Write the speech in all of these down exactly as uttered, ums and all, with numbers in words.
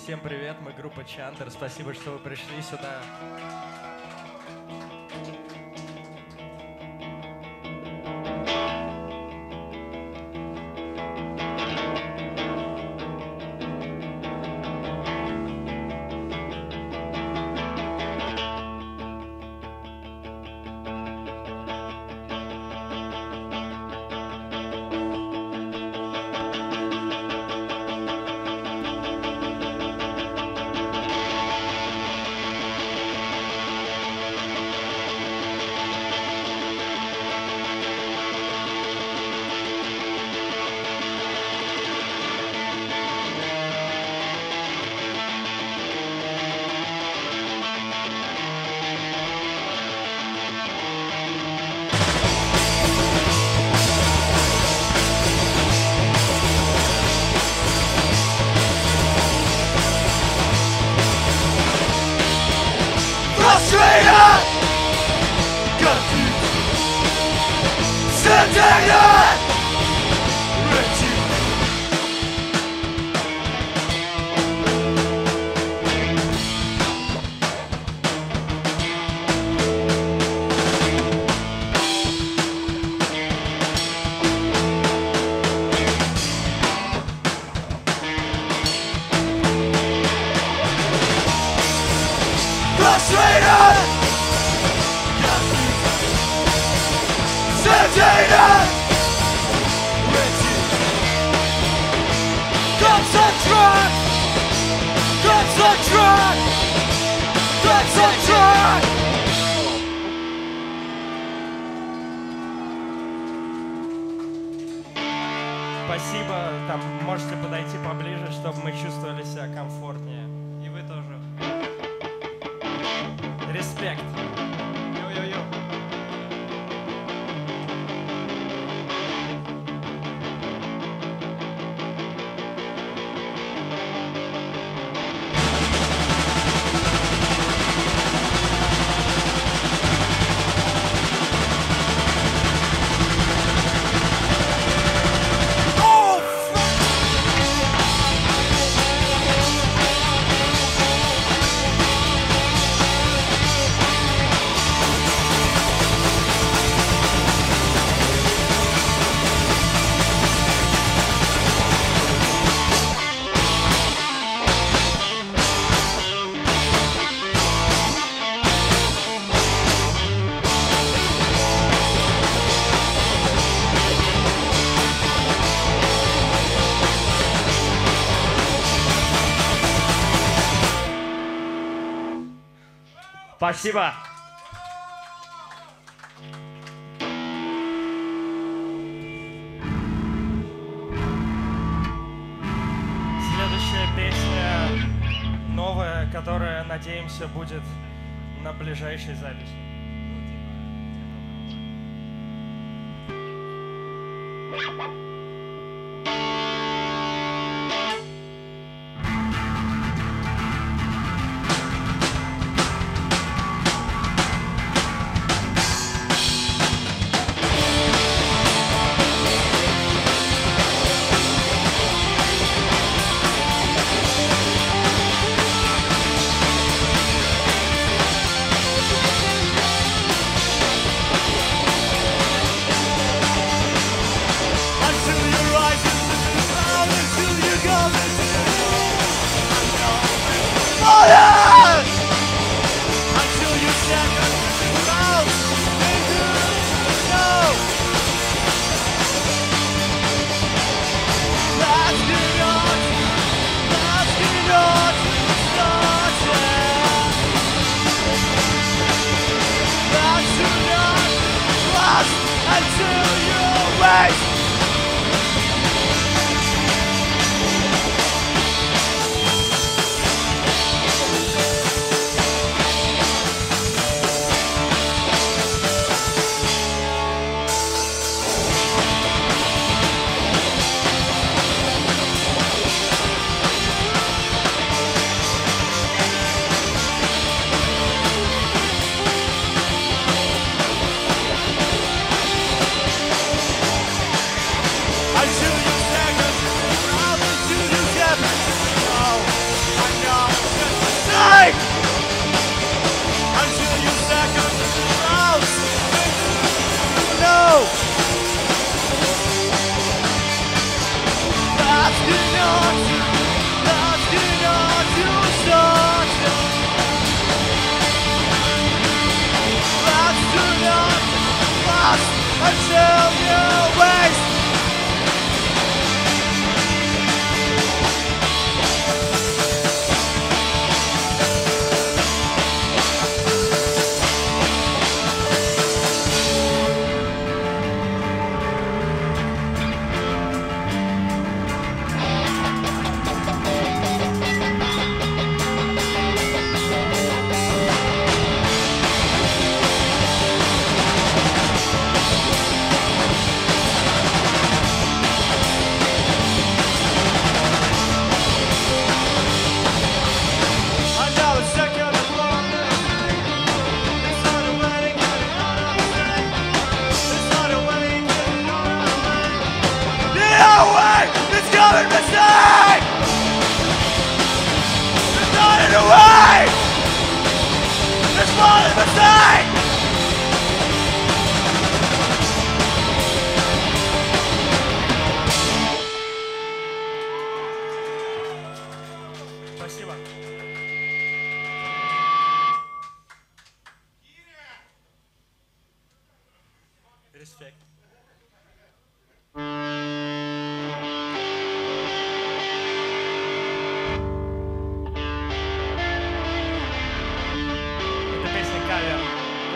Всем привет, мы группа Чантер. Спасибо, что вы пришли сюда. Спасибо, там можете подойти поближе, чтобы мы чувствовали себя комфортнее. И вы тоже. Респект. Йо-йо-йо. Спасибо. Следующая песня новая, которая, надеемся, будет на ближайшей записи.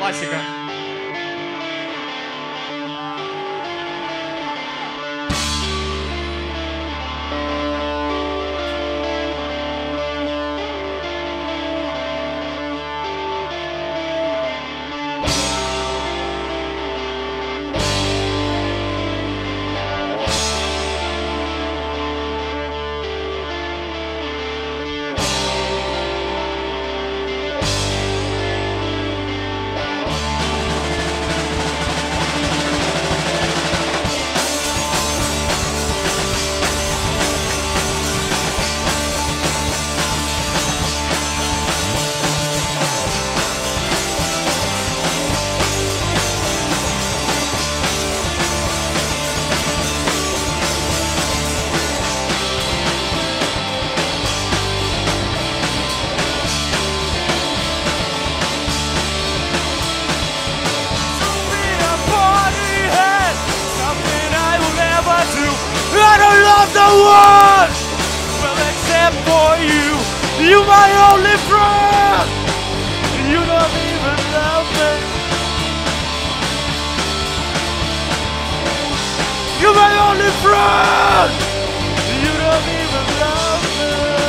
Классика. I don't love the world, well except for you. You my only friend. You don't even love me. You my only friend. You don't even love me.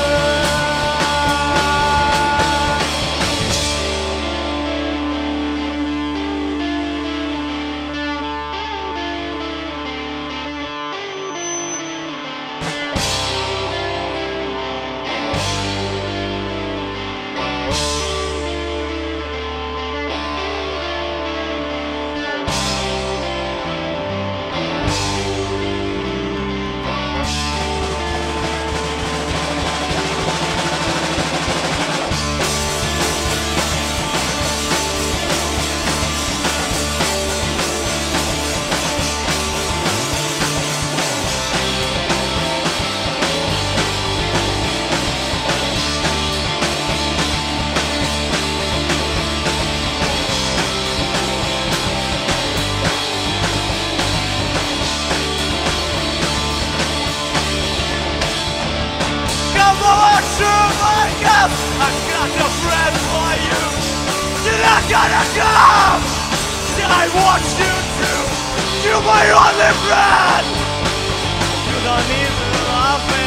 I got a friend for you. Did I gotta go? Did I want you to? You're my only friend. You don't even love me.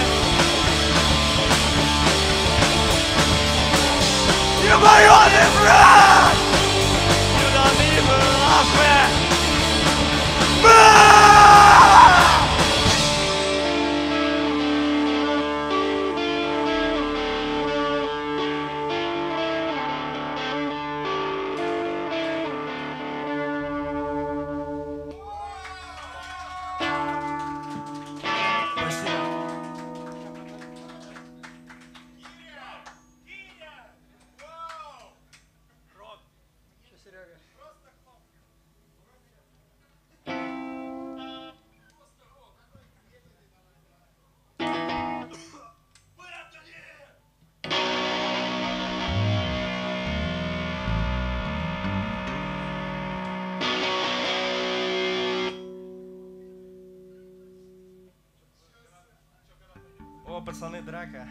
You're my only friend. You don't even love me. О, пацаны, драка.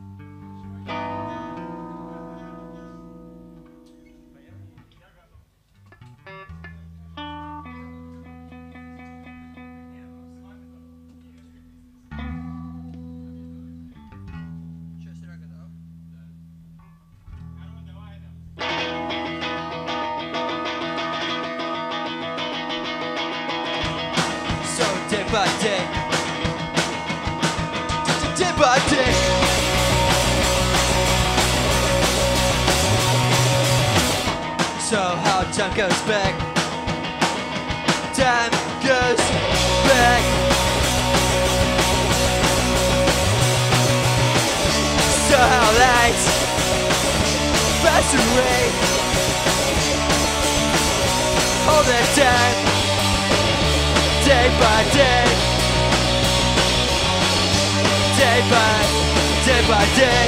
So day by day, day by day. So how time goes back, time goes back. So how lights pass away, all that time, day by day, day by, day by day,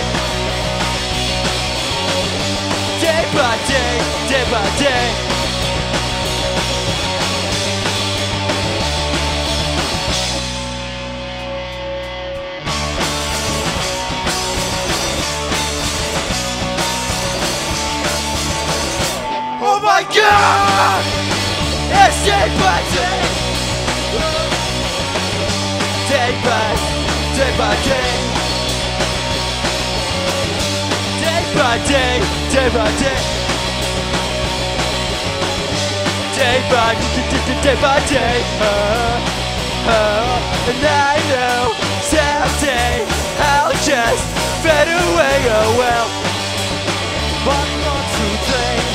day by day, day by day. Oh my God! day by day, day by day by day, day by day, day by day, day by day by day. Uh, uh, and I know someday I'll just fade away. Oh well, one, one, two, three.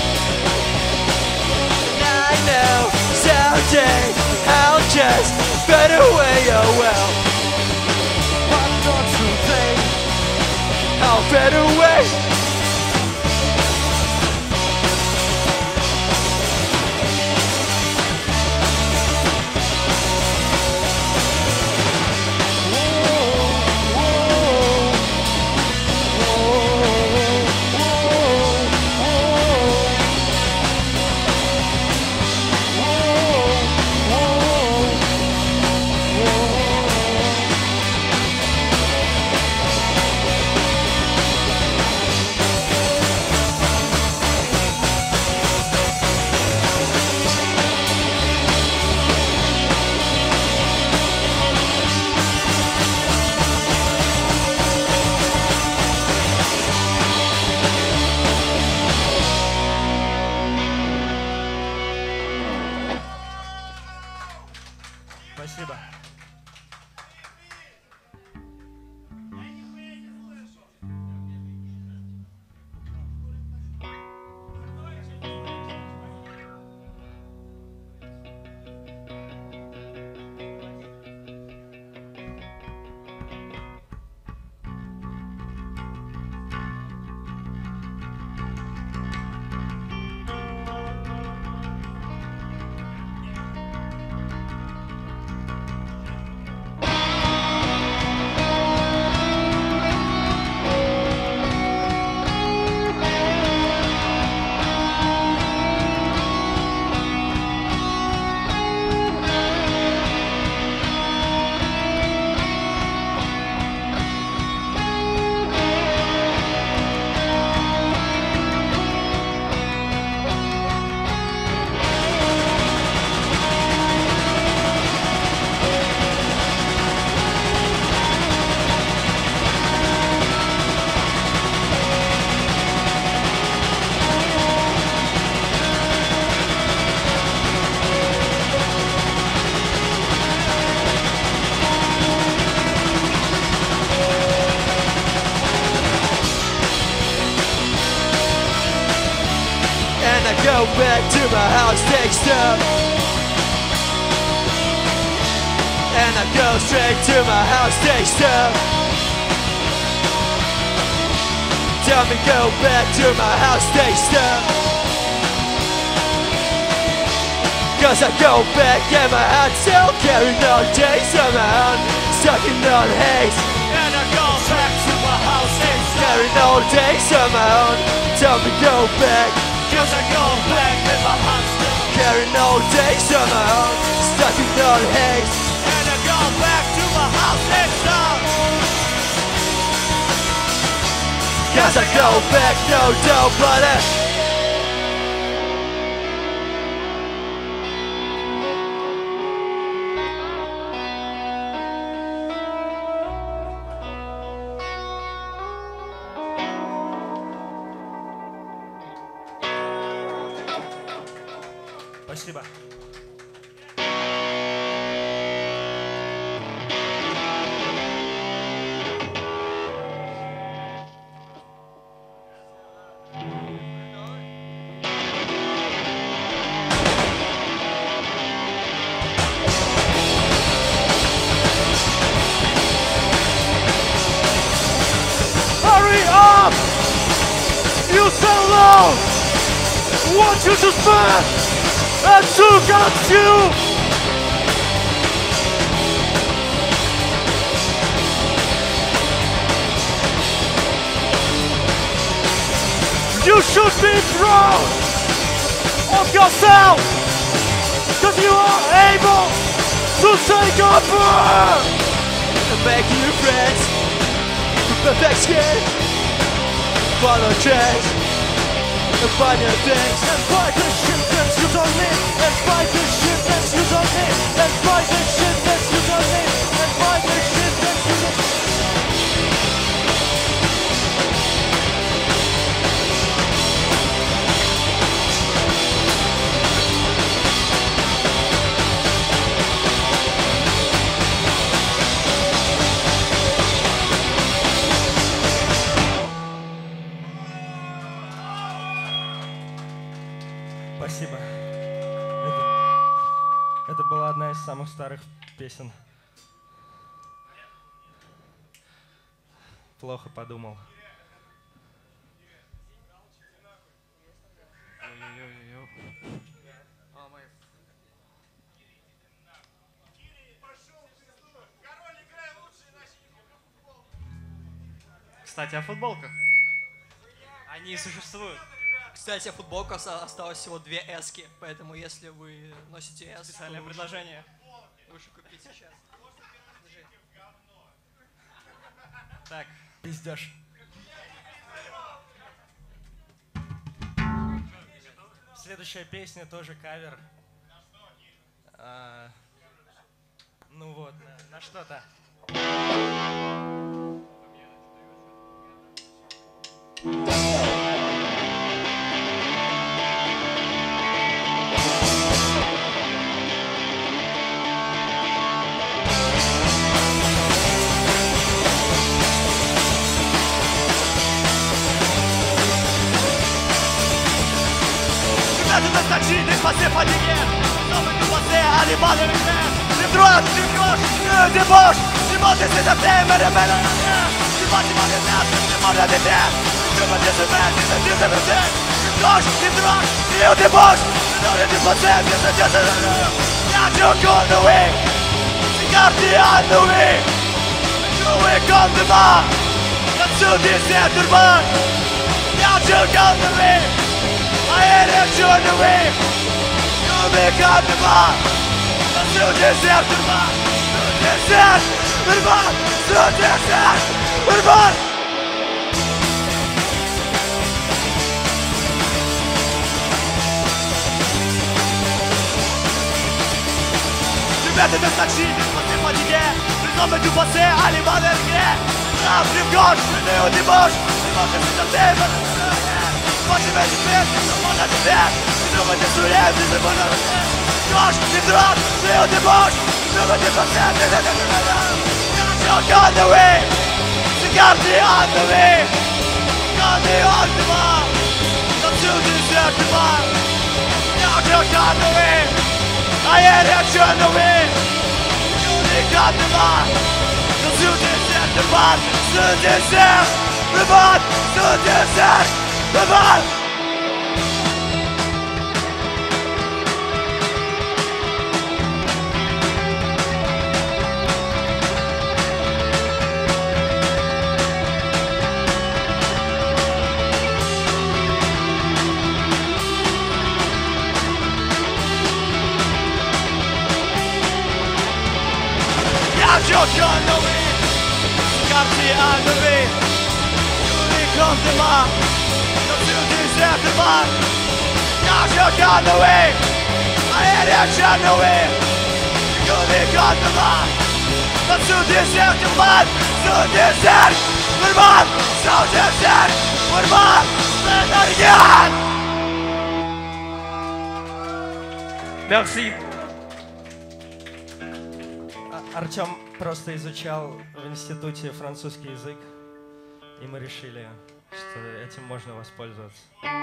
And I know someday I'll just fade away. Oh well, one, one, two, three. I'll fade away. Спасибо. Go back to my house, take stuff, and I go straight to my house, take stuff. Tell me go back to my house, take stuff, cause I go back and my heart still carrying on days of my own, stuck in on haze. And I go back to my house, take stuff, carrying on days of my own. Tell me go back, cause I go back with my heart still, carrying all days on my own, stuck in all haze. and I go back to my house next time. Cause I go back, no doubt, brother. Спасибо. Hurry up! You so low! Want you to spend! And who got you? You should be proud of yourself, cause you are able to take over and make new friends, perfect skin, follow trends, and find your things, and find the shit that you you don't live, and buy the shit that you don't need, and buy the shit that you don't need, and buy the shit that you don't need. Спасибо. Это, это была одна из самых старых песен. Плохо подумал. Кстати, о футболках. Они существуют. Кстати, футболка осталось всего две эски, поэтому если вы носите эс, Специальное предложение. лучше купить сейчас. Держи. Так. Пиздешь. Следующая песня тоже кавер. А, ну вот, на, на что-то. Rêve de taxi dépassé fatigué. L'homme du passé à l'image de l'éclair. Les droites, les gauches, le débauche. Du monde et ses athées me remènent à la terre. Du bâtiment des terres, du monde à des terres. Je me dis humains, dis me dis de me taire. Du gauche, du droite, et au débauche. Le nord et du passé, dis me dis de me taire. Now you on the way. C'est gardé on the way. Jouer comme demain. Là-dessous des airs urbains. Now you on the way. I had a turn away. You make up the bar. So desert the bar. So desert the bar. So desert the bar. Tu mets de taxi, des passés fatigués. Les hommes du passé, allez voir les regrets. La rive gauche, le nez au dimanche. Les ventes de cette terre, moi je vais du faire, tout le monde a du faire. Je me désoulève, je me bonne gauche, du droite, et au débauche. Je me dépasse, je me dépasse. You're on the way. C'est gardé on the way. Gardé on the bar. Comme tu désert du bar. You're on the way. I had a turn away. You on the bar. Comme tu désert du bar. Ce désert, le bar, ce désert. Goodbye! Yeah, you're gone away. Scarsi on the way. You come to my. At the bar. Now you're on the way. I had a turn away. You live on the bar. But so desert the bar. So desert the bar. So desert the bar. Spend that again. Merci. Артем просто изучал в институте французский язык, и мы решили, что этим можно воспользоваться.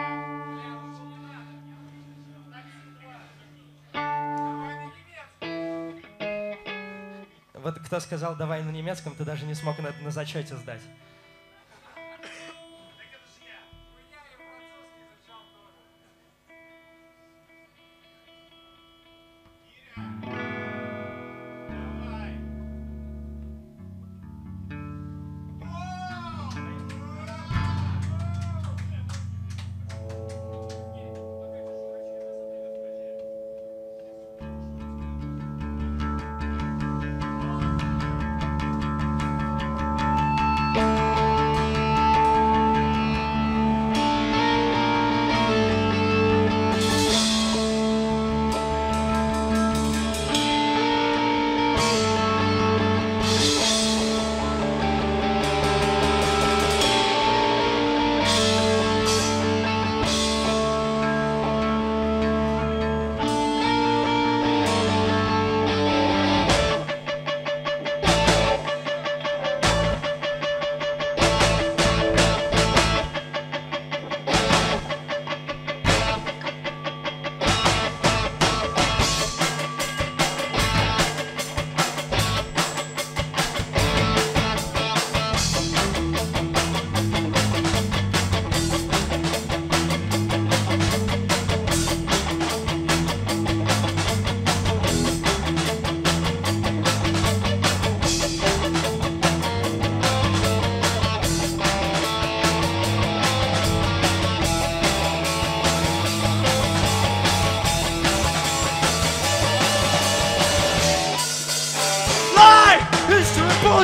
Вот кто сказал «давай на немецком», ты даже не смог на, на зачете сдать. Thank you.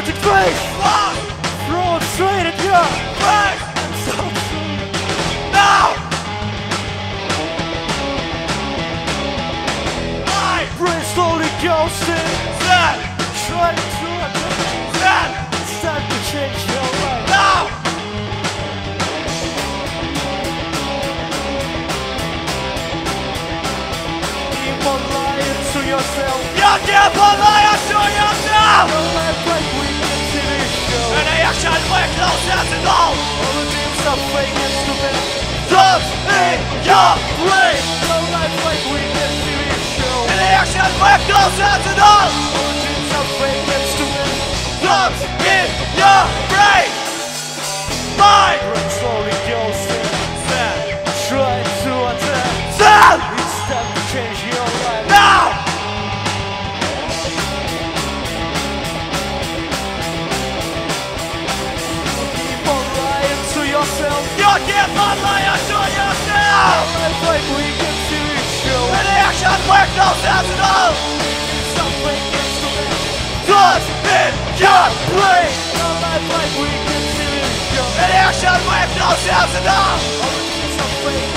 Project face! Fuck! Throw it straight at you! Face! So Now! I brain slowly goes in. said! Try to adapt. Said! It's time to change your life. Now! Keep on lying to yourself. You keep on lying to yourself! Your life like weekend T V show. And the action makes no sense at all! All the dreams are fake instruments. Just in your brain! Your life like weekend T V show. And the action makes no sense at all! All the dreams are fake instruments. Just in your brain! Mind! Brain slowly goes in. Said! Try to adapt. Said! It's time to change your life. Now! Keep on lying to yourself. You keep on lying to yourself! Life like weekend T V show. And the action makes no sense at all! Some fake instruments. Just in your brain! Your life like weekend T V show. And the action makes no sense at all! All the dreams are fake.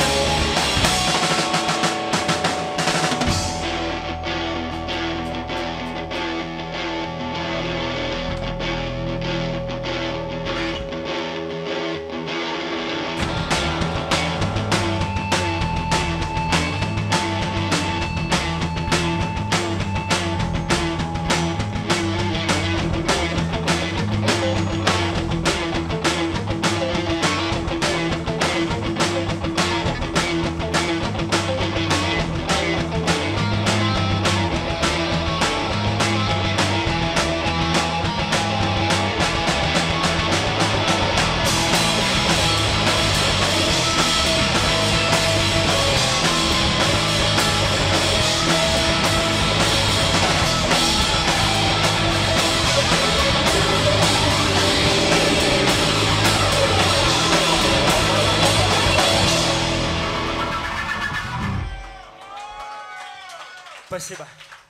Спасибо.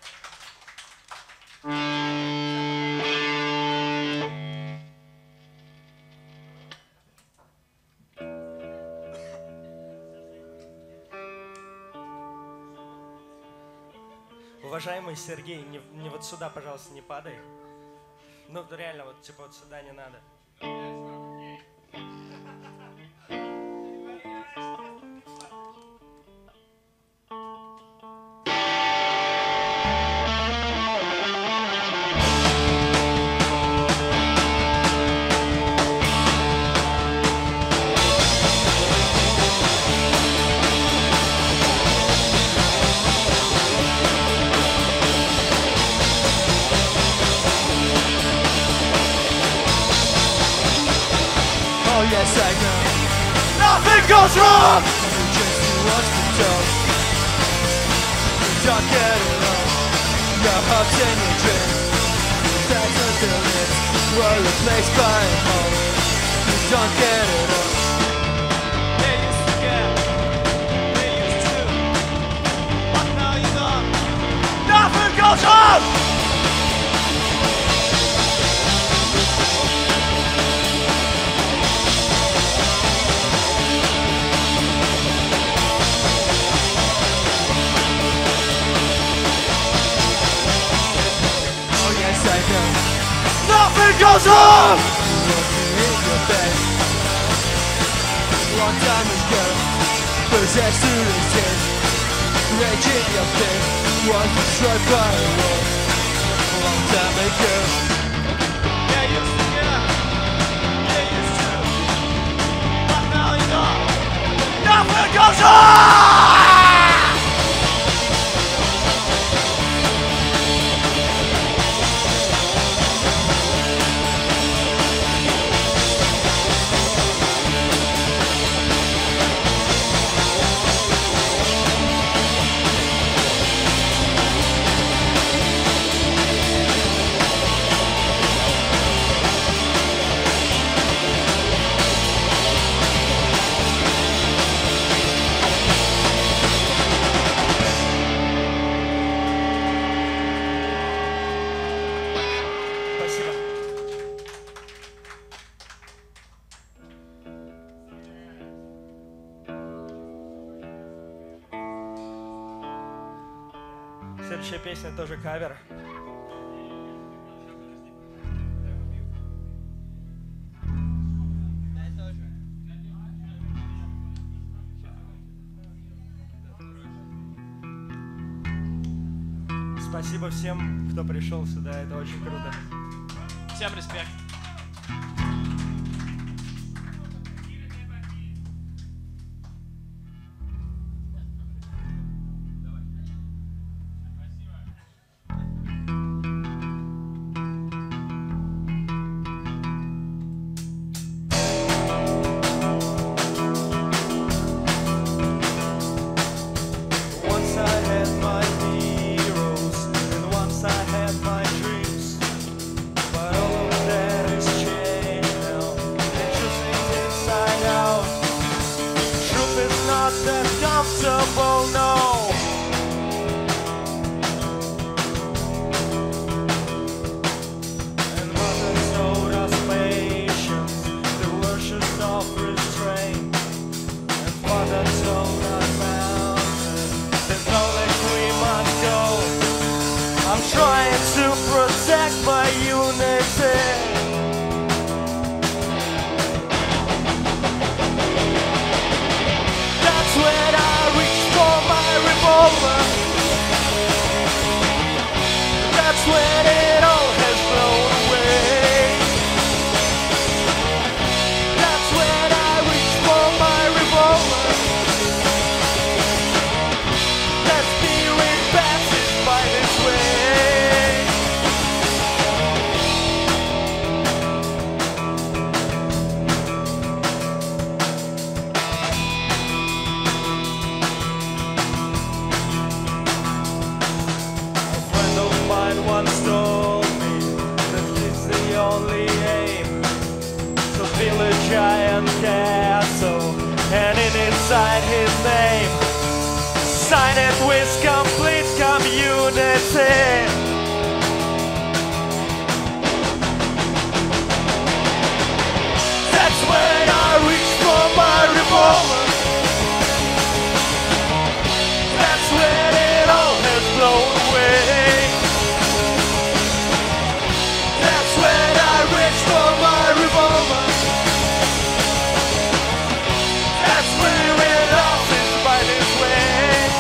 Уважаемый Сергей, не, не вот сюда, пожалуйста, не падай. Ну, реально, вот типа вот сюда не надо. Oh yes I know. Nothing goes wrong! You just wants to talk. You don't get it all. Your hopes and your dreams. That's until it's were replaced by a home. You don't get it all. They used to get, they used to, but now you don't. Nothing goes wrong! Oh yes I know. Nothing goes wrong! In your bed. Long time ago. Possessed to resist. Rage in your fist. Was destroyed by a war. Long time ago. They used to get, they used to, but now you don't. Nothing goes wrong! Следующая песня тоже кавер. Спасибо всем, кто пришел сюда, это очень круто. Всем респект. Once I had my heroes, and once I had my dreams. But all of that is changed now. And truth is inside out. Truth is not that comfortable, no. And mother taught us patience, the virtues of restraint. And father told us mountains, there's no place we must go. I'm trying to protect my unity. That's when I reach for my revolver. That's when it all has blown away. That's when I reach for my revolver. That spirit passes by this way. A friend of mine once told me that he's the only aim to build a giant castle, and it inside his name. Sign it with complete community. That's when I reach for my revolver. That's when it all has blown away. That's when I reach for my revolver. That's where it all is by this way.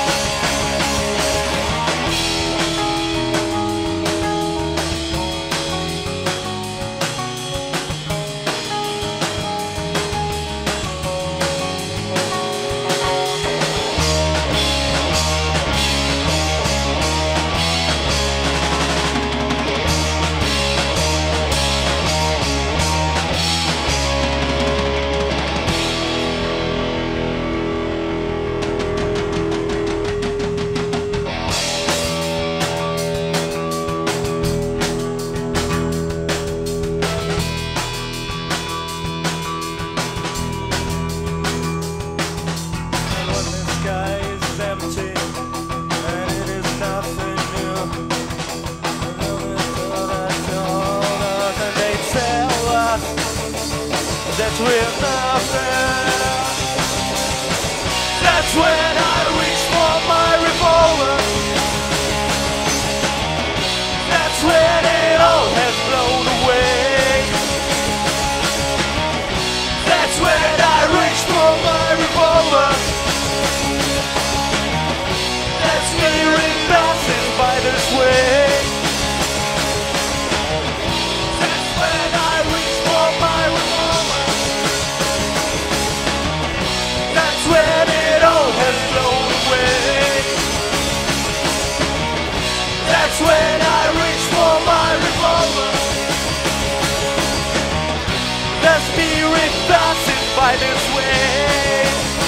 And when the sky is empty and it is nothing new, and then we thought I told us, and they tell us that we're nothing. That's when I reach for my revolver. That's when it all has blown away. That's when I reach for my revolver. That spirit passes by this way. That's when I reach for my revolver. That's when it all has blown away. That's when I reach for my revolver. The spirit passes by this way.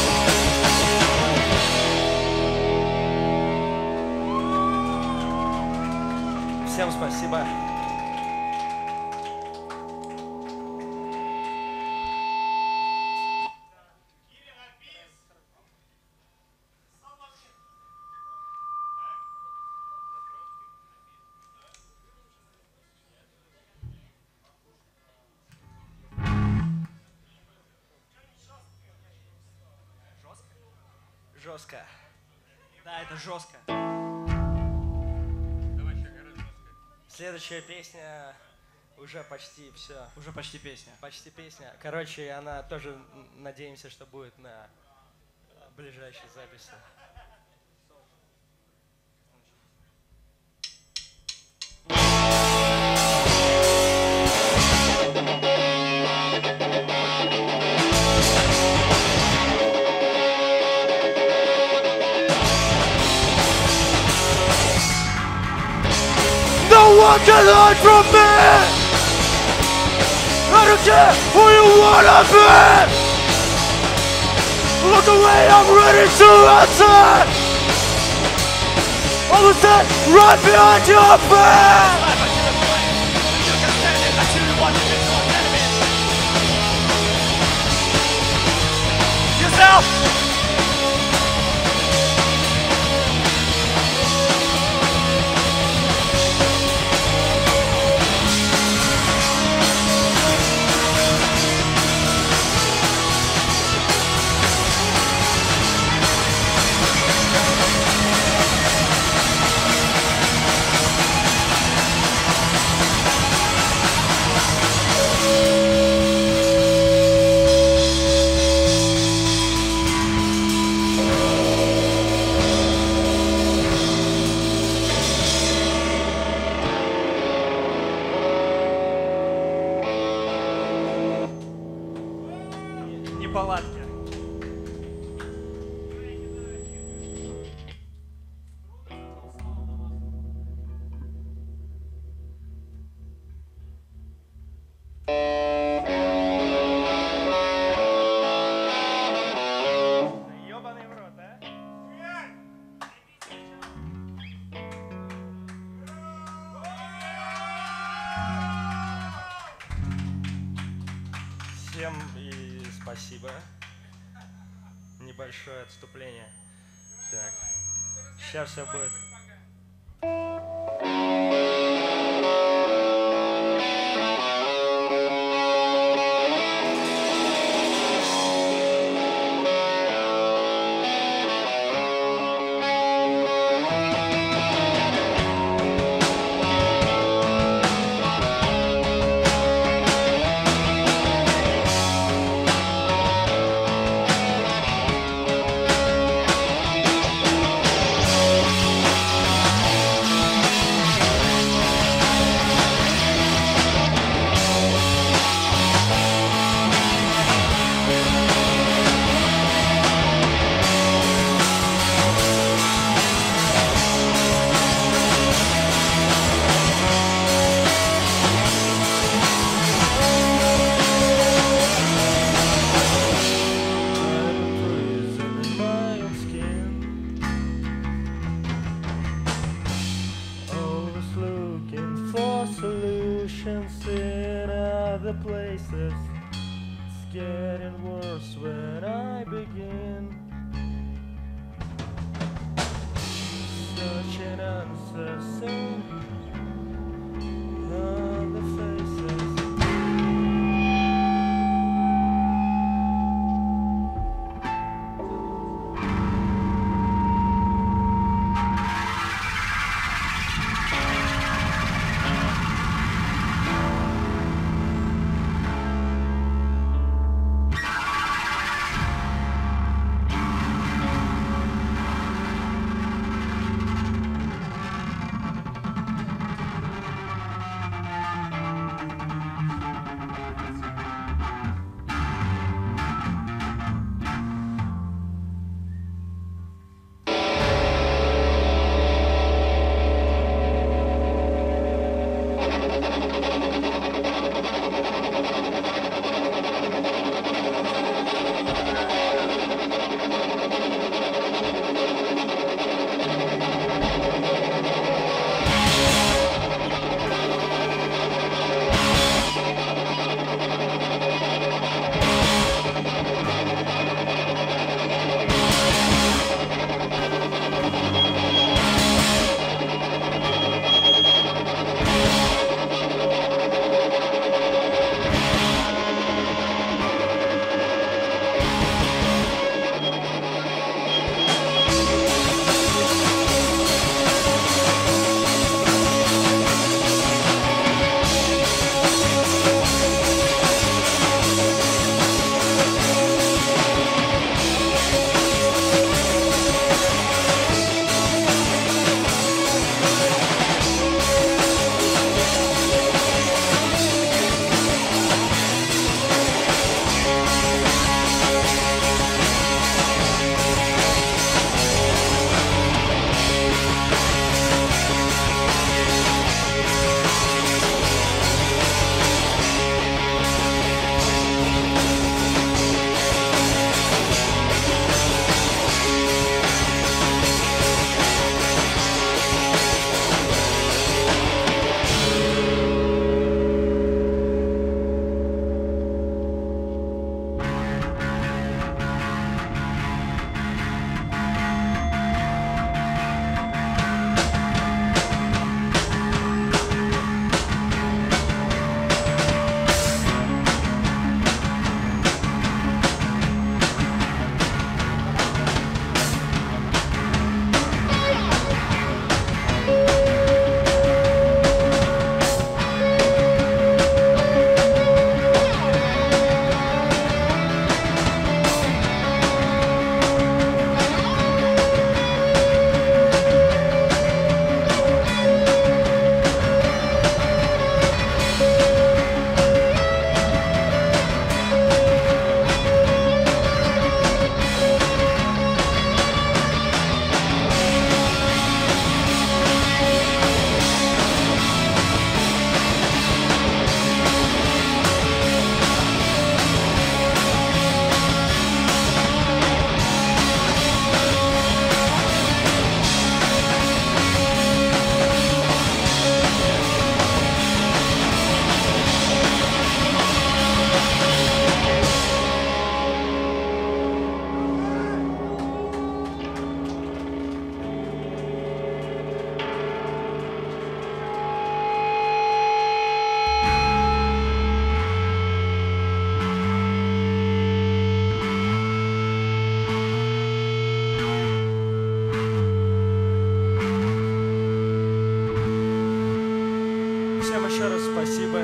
Всем спасибо. Жестко. Да, это жестко. Следующая песня уже почти все. Уже почти песня. Почти песня. Короче, она тоже, н- надеемся, что будет на э, ближайшей записи. No one can hide from me. I don't care who you wanna be. Look away, I'm ready to answer. All the set right behind your back. Life I should have played. You can stand it. I should have watched it for enemies. Yourself. Неполадки. Ёбаный в рот, а? Всем и спасибо. Небольшое отступление. Так. Сейчас все будет. Places. It's getting worse when I begin searching answers in other faces.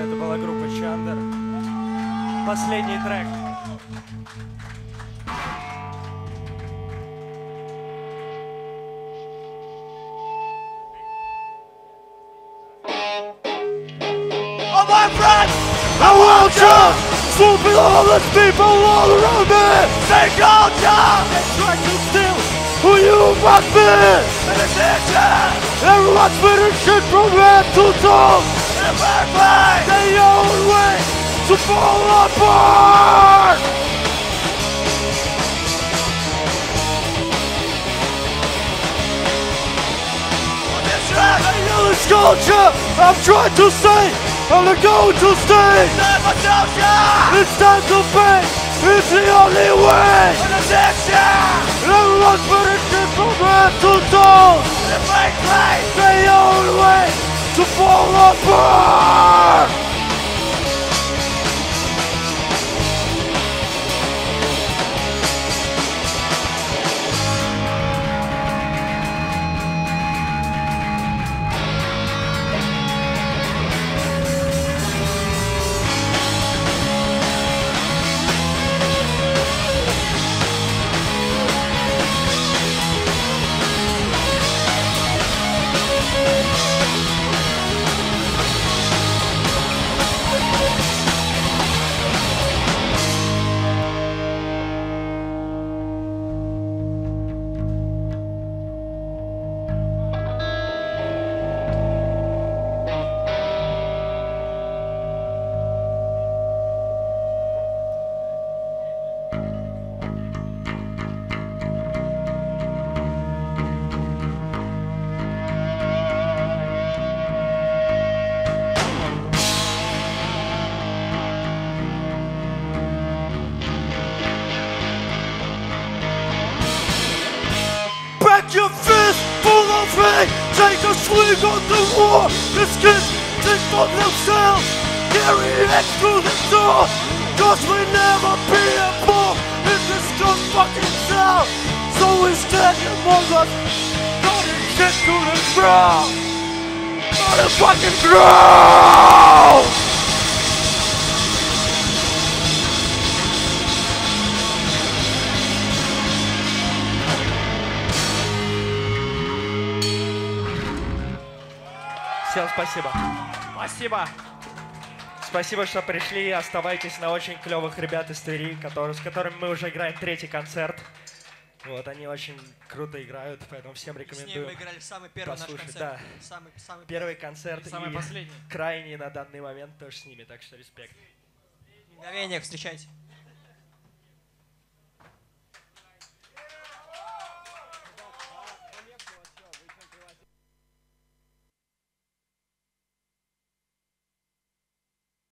это была группа Чандер. Последний трек. Oh my friends, I want you! Swooping all these people all around me! They called you! They tried to steal who you must be! And attention! Everyone's winning shit from head to toe! And they're playing their own way to fall apart! On this track, I yell this culture! I'm trying to say, I'm going to stay! It's time to pay! It's the only way! On addiction! Everyone's winning shit from head to toe! And they play their own way to fall apart! Back your fist full of hate, take a swing on the war. These kids think for themselves, carry it through the door. Cause we never be able in this good fucking cell. So we stand among us, running shit to the ground. On the fucking ground! Всем спасибо. Спасибо. Спасибо, что пришли. Оставайтесь на очень клевых ребят из Твери, которые, с которыми мы уже играем третий концерт. Вот, они очень круто играют, поэтому всем С ней рекомендую мы играли в самый первый наш послушать. концерт. Да. Самый, самый Первый концерт И самый и последний. крайний на данный момент тоже с ними, так что респект. мгновение, встречайте.